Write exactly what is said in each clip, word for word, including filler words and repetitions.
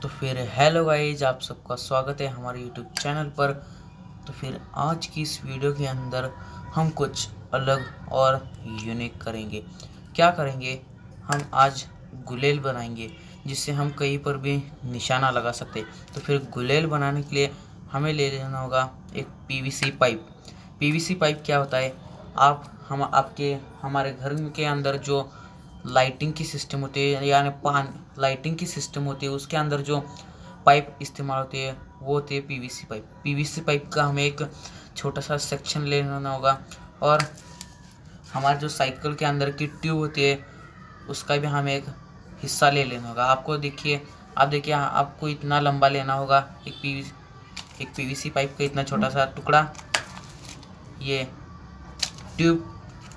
तो फिर hello guys, आप सबका स्वागत है हमारे यूट्यूब चैनल पर। तो फिर आज की इस वीडियो के अंदर हम कुछ अलग और यूनिक करेंगे। क्या करेंगे? हम आज गुलेल बनाएंगे जिससे हम कहीं पर भी निशाना लगा सकते। तो फिर गुलेल बनाने के लिए हमें ले लेना होगा एक पीवीसी पाइप। पीवीसी पाइप क्या होता है? आप हम आपके हमारे घर के अंदर जो लाइटिंग की सिस्टम होती है, यानी पान लाइटिंग की सिस्टम होती है, उसके अंदर जो पाइप इस्तेमाल होती है वो होती है पीवीसी पाइप। पीवीसी पाइप का हमें एक छोटा सा सेक्शन ले लेना होगा और हमारे जो साइकिल के अंदर की ट्यूब होती है उसका भी हमें एक हिस्सा ले लेना होगा। आपको देखिए आप देखिए आपको इतना लंबा लेना होगा एक पीवी एक पीवीसी पाइप का इतना छोटा सा टुकड़ा, ये ट्यूब,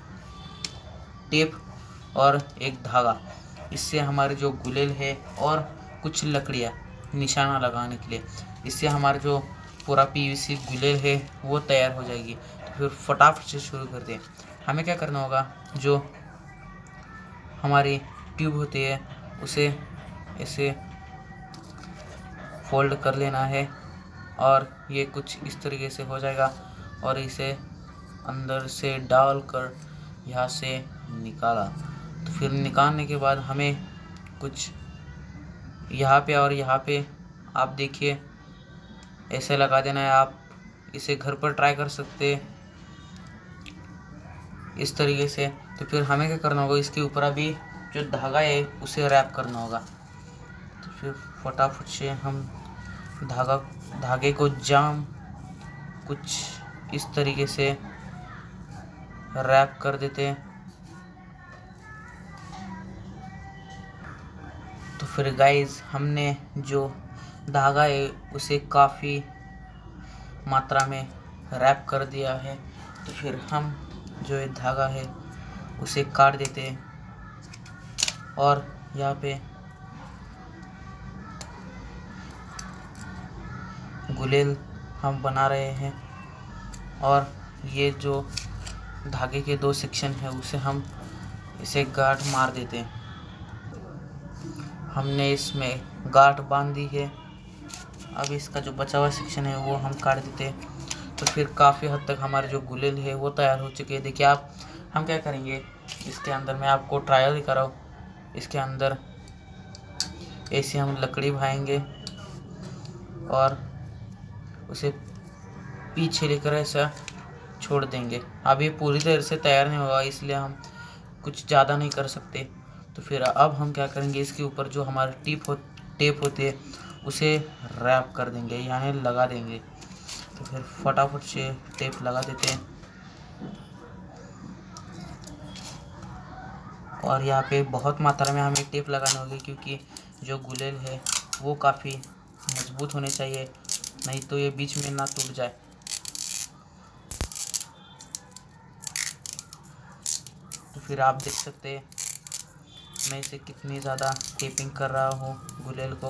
टेप और एक धागा। इससे हमारे जो गुलेल है और कुछ लकड़ियाँ निशाना लगाने के लिए, इससे हमारा जो पूरा पीवीसी गुलेल है वो तैयार हो जाएगी। तो फिर फटाफट से शुरू करते हैं। हमें क्या करना होगा, जो हमारी ट्यूब होती है उसे ऐसे फोल्ड कर लेना है और ये कुछ इस तरीके से हो जाएगा और इसे अंदर से डालकर यहाँ से निकाला। तो फिर निकालने के बाद हमें कुछ यहाँ पे और यहाँ पे आप देखिए ऐसे लगा देना है। आप इसे घर पर ट्राई कर सकते हैं इस तरीके से। तो फिर हमें क्या करना होगा, इसके ऊपर अभी जो धागा है उसे रैप करना होगा। तो फिर फटाफट से हम धागा धागे को जाम कुछ इस तरीके से रैप कर देते हैं। तो फिर गाइस हमने जो धागा है उसे काफ़ी मात्रा में रैप कर दिया है। तो फिर हम जो ये धागा है उसे काट देते हैं और यहाँ पे गुलेल हम बना रहे हैं। और ये जो धागे के दो सेक्शन है उसे हम इसे गांठ मार देते हैं। हमने इसमें गांठ बांध दी है। अब इसका जो बचा हुआ सेक्शन है वो हम काट देते हैं। तो फिर काफ़ी हद तक हमारे जो गुलेल है वो तैयार हो चुके हैं। देखिए आप हम क्या करेंगे, इसके अंदर मैं आपको ट्रायल दिखा रहा हूँ। इसके अंदर ऐसे हम लकड़ी भाएंगे और उसे पीछे लेकर ऐसा छोड़ देंगे। अब ये पूरी तरह से तैयार नहीं होगा, इसलिए हम कुछ ज़्यादा नहीं कर सकते। तो फिर अब हम क्या करेंगे, इसके ऊपर जो हमारा टिप हो टेप होती है उसे रैप कर देंगे, यानी लगा देंगे। तो फिर फटाफट से टेप लगा देते हैं। और यहाँ पे बहुत मात्रा में हमें टेप लगानी होगी क्योंकि जो गुलेल है वो काफ़ी मजबूत होने चाहिए, नहीं तो ये बीच में ना टूट जाए। तो फिर आप देख सकते हैं मैं इसे कितनी ज़्यादा टेपिंग कर रहा हूँ गुलेल को।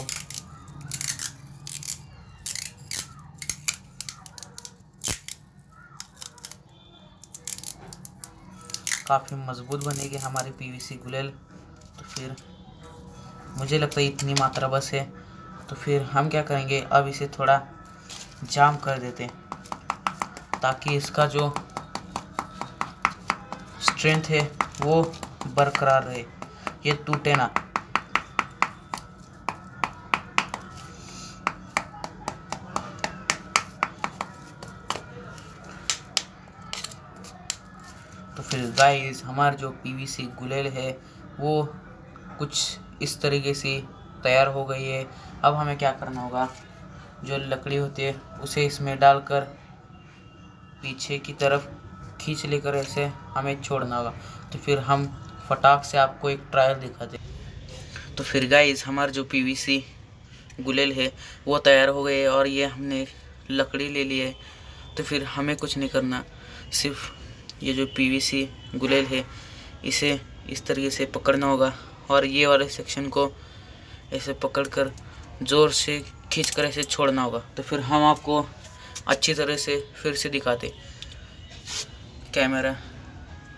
काफ़ी मजबूत बनेगी हमारी पीवीसी गुलेल। तो फिर मुझे लगता है इतनी मात्रा बस है। तो फिर हम क्या करेंगे, अब इसे थोड़ा जाम कर देते हैं ताकि इसका जो स्ट्रेंथ है वो बरकरार रहे, ये टूटे ना। तो फिर गाइस हमारा जो पीवीसी गुलेल है वो कुछ इस तरीके से तैयार हो गई है। अब हमें क्या करना होगा, जो लकड़ी होती है उसे इसमें डालकर पीछे की तरफ खींच लेकर ऐसे हमें छोड़ना होगा। तो फिर हम फटाक से आपको एक ट्रायल दिखाते। तो फिर गाइस हमारा जो पीवीसी गुलेल है वो तैयार हो गए और ये हमने लकड़ी ले ली है। तो फिर हमें कुछ नहीं करना, सिर्फ ये जो पीवीसी गुलेल है इसे इस तरीके से पकड़ना होगा और ये वाले सेक्शन को ऐसे पकड़कर ज़ोर से खींचकर ऐसे छोड़ना होगा। तो फिर हम आपको अच्छी तरह से फिर से दिखाते। कैमरा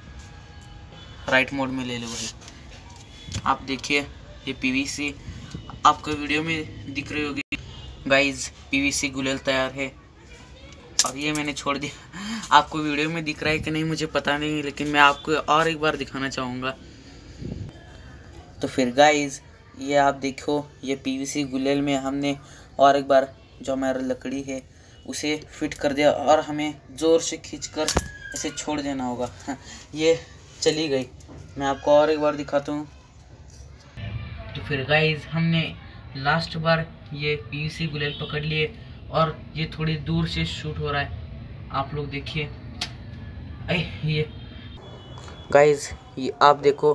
राइट मोड में ले लो भाई। आप देखिए ये पीवीसी आपको वीडियो में दिख रही होगी गाइज, पीवीसी गुलेल तैयार है। और ये मैंने छोड़ दिया। आपको वीडियो में दिख रहा है कि नहीं मुझे पता नहीं, लेकिन मैं आपको और एक बार दिखाना चाहूँगा। तो फिर गाइज ये आप देखो, ये पीवीसी गुलेल में हमने और एक बार जो हमारा लकड़ी है उसे फिट कर दिया और हमें ज़ोर से खींचकर ऐसे छोड़ देना होगा। ये चली गई। मैं आपको और एक बार दिखाता हूँ। तो फिर गाइज हमने लास्ट बार ये पीवीसी गुलेल पकड़ लिए और ये थोड़ी दूर से शूट हो रहा है, आप लोग देखिए। ये गाइज ये आप देखो,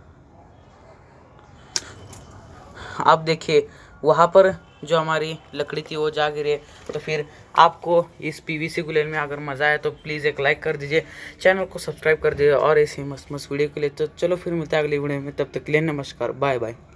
आप देखिए वहाँ पर जो हमारी लकड़ी थी वो जा गिरी है। तो फिर आपको इस पीवीसी गुलेल में अगर मज़ा आया तो प्लीज़ एक लाइक कर दीजिए, चैनल को सब्सक्राइब कर दीजिए और ऐसे मस्त मस्त वीडियो के लिए। तो चलो फिर मिलते हैं अगली वीडियो में, तब तक के लिए नमस्कार, बाय बाय।